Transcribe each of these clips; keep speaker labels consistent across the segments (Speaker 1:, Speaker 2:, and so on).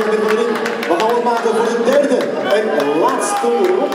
Speaker 1: zit er weer in. We gaan het maken voor de derde en laatste ronde.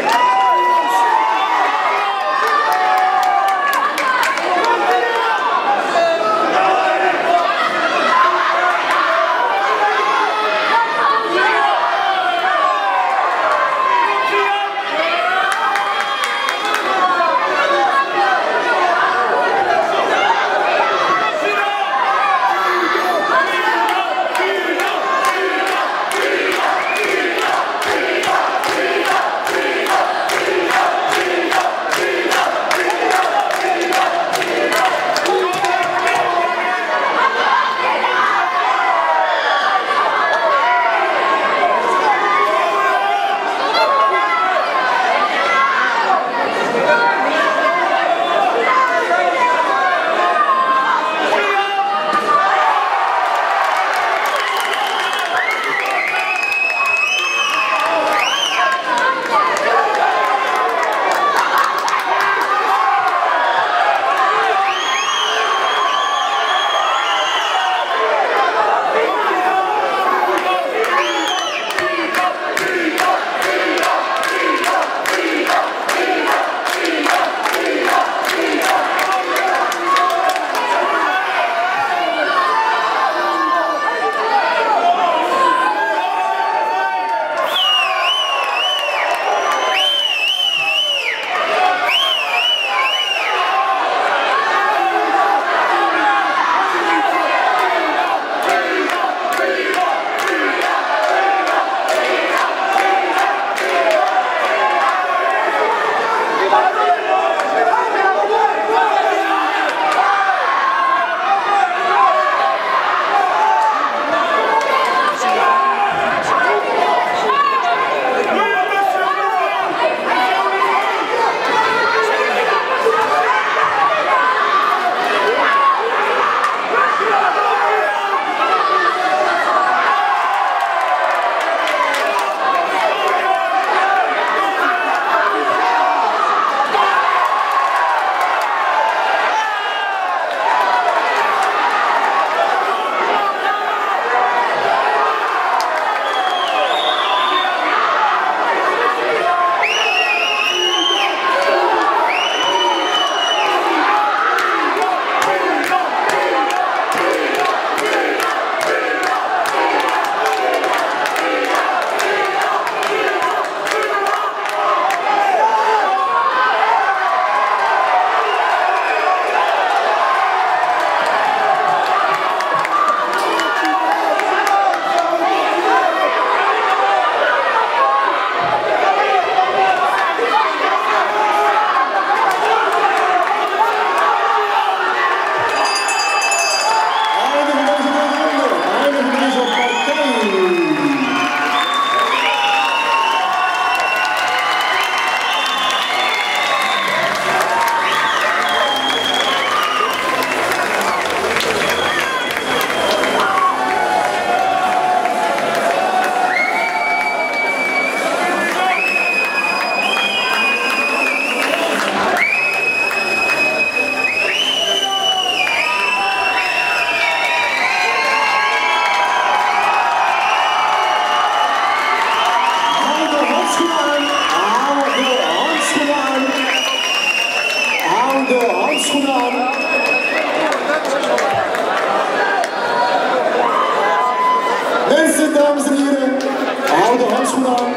Speaker 1: Mensen, dames en heren, hou de handschoen aan.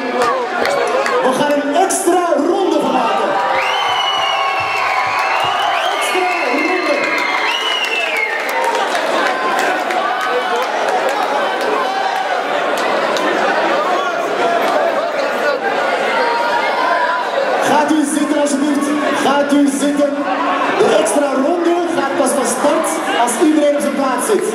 Speaker 1: We gaan een extra ronde van maken. Extra ronde. Gaat u zitten alsjeblieft. Gaat u zitten. De extra ronde gaat pas van start als iedereen op zijn plaats zit.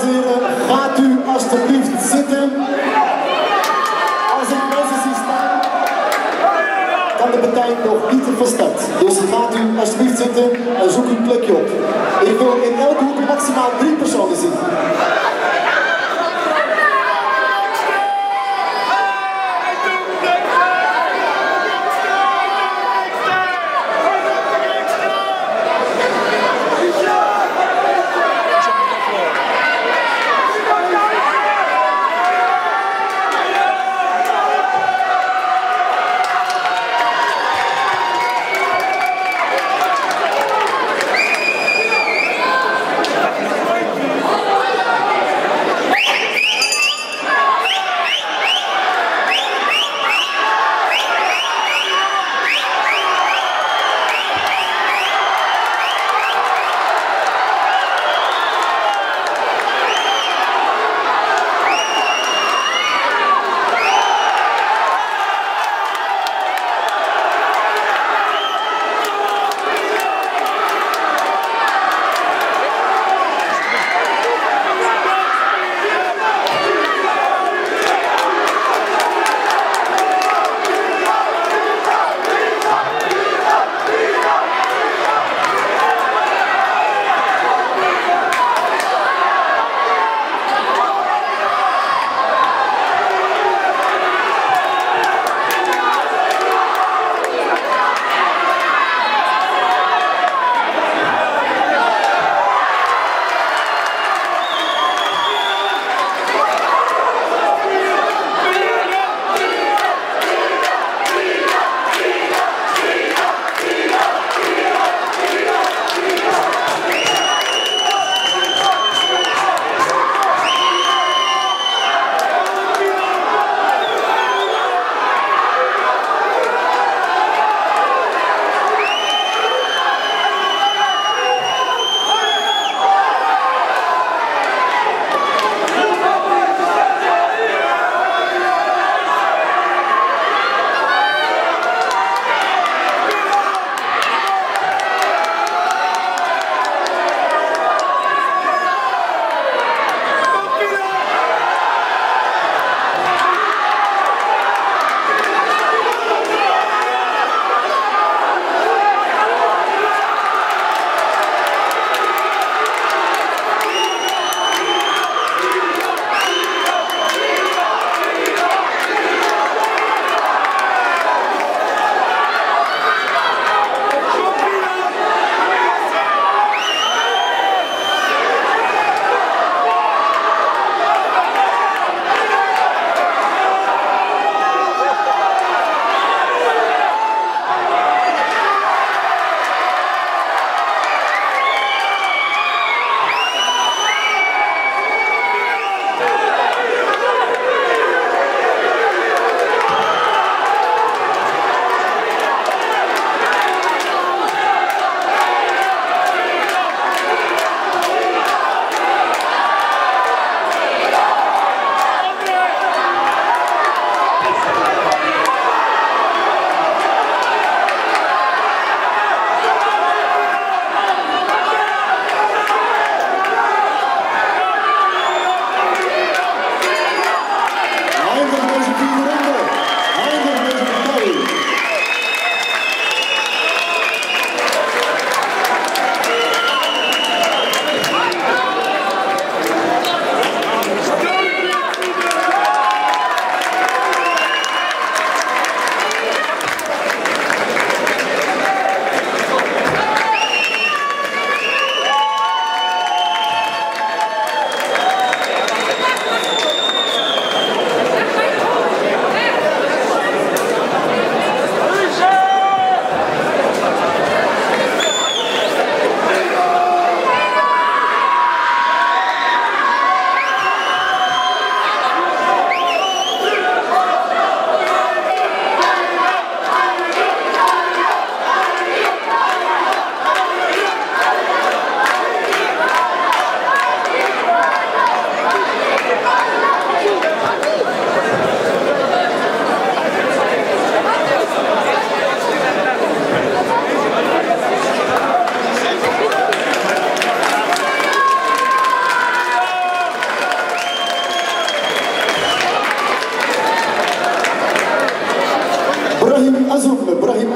Speaker 1: en heren, gaat u alstublieft zitten. Als ik mensen zie staan, kan de partij nog niet van start. Dus gaat u alstublieft zitten en zoek uw plekje op. Ik wil in elke hoek maximaal 3 personen zien.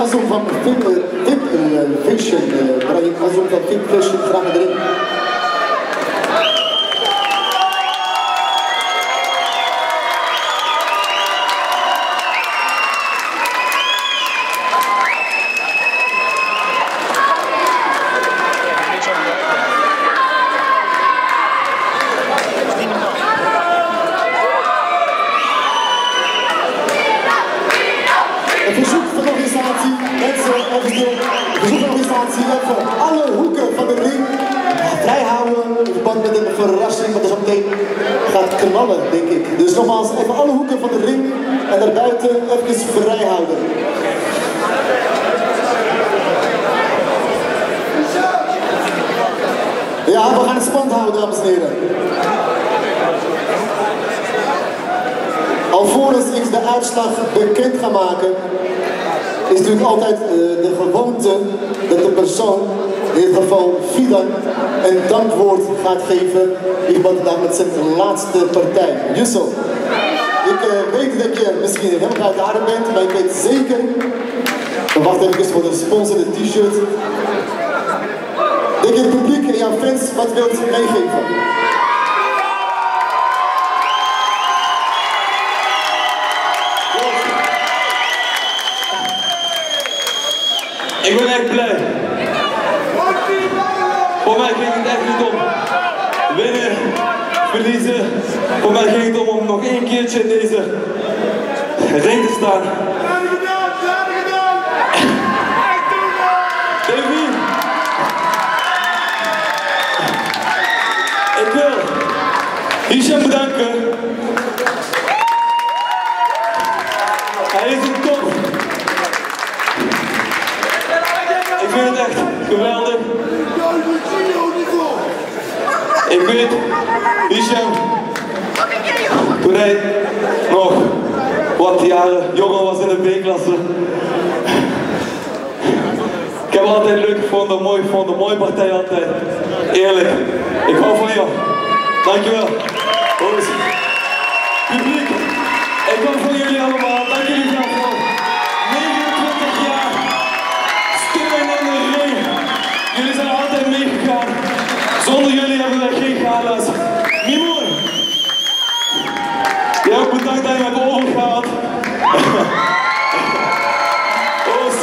Speaker 1: azul van Fiction, Brahim azul van Fiction, graag erin. Even alle hoeken van de ring vrijhouden in verband met een verrassing wat er zo meteen gaat knallen, denk ik. Dus nogmaals, even alle hoeken van de ring en daarbuiten even vrijhouden. Ja, we gaan het spannend houden, dames en heren. Alvorens ik de uitslag bekend ga maken, is natuurlijk altijd de gewoonte dat de persoon, in dit geval Fidan, een dankwoord gaat geven in verband met zijn laatste partij. Yucel, ik weet dat je misschien helemaal uit de adem bent, maar ik weet zeker, we wachten even voor de sponsor, de t-shirt, dat je het publiek en jouw fans wat wilt meegeven.
Speaker 2: Ik ben echt blij. Voor mij ging het echt niet om winnen, verliezen. Voor mij ging het om nog één keertje in deze ring te staan. Davy, ik wil HICHAM bedanken. Hij is een top. Ik vind het echt geweldig. Ik weet, HICHAM, toen hij nog wat jaren jonger was in de B-klasse. Ik heb altijd leuk gevonden, mooi gevonden, mooie partij altijd. Eerlijk, ik hou van jou. Dankjewel. Boos. Publiek, ik hou van jullie allemaal. Dank jullie wel voor 29 jaar. Jullie zijn altijd meegegaan. Zonder jullie hebben wij geen gala's. Niet mooi. Jij ook bedankt dat je me hebt overgehaald. Oost.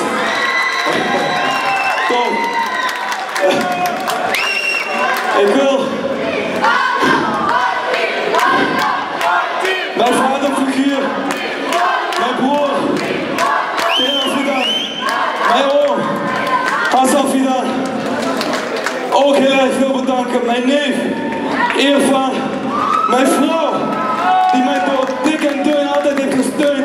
Speaker 2: Top. Ik wil mijn vaderfiguur, mijn broer, mijn oom, HICHAM Fidan. Ook heel erg veel bedanken. Mijn neef, Irfan, mijn vrouw, die mij door dik en dun altijd heeft gesteund.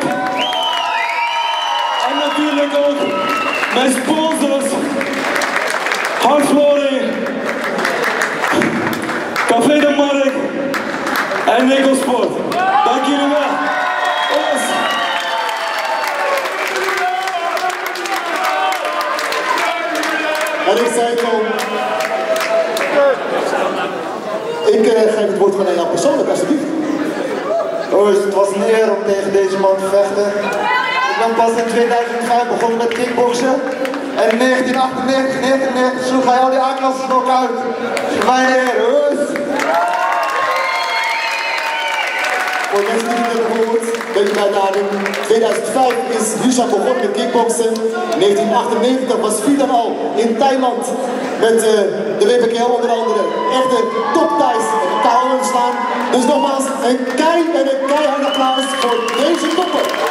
Speaker 2: En natuurlijk ook mijn sponsors, Hartfloring, Café de Markt en Negosport. Dank jullie wel. Oost.
Speaker 1: En ik zei het al, ik geef het woord gewoon aan jou persoonlijk, alsjeblieft.
Speaker 3: Oost, het was een eer om tegen deze man te vechten. Ik ben pas in 2005 begonnen met kickboksen. En in 1998, 1999 sloeg hij al die A-klassen nog uit. Voor mij een eer, Oost.
Speaker 1: Voor mensen die het hebben gehoord, weet je bij datum. 2005 is HICHAM begonnen met kickboksen. 1998 was Fidan al in Thailand met de WPKL onder andere. Echte topthais en KO slaan. Dus nogmaals een keihard applaus voor deze topper.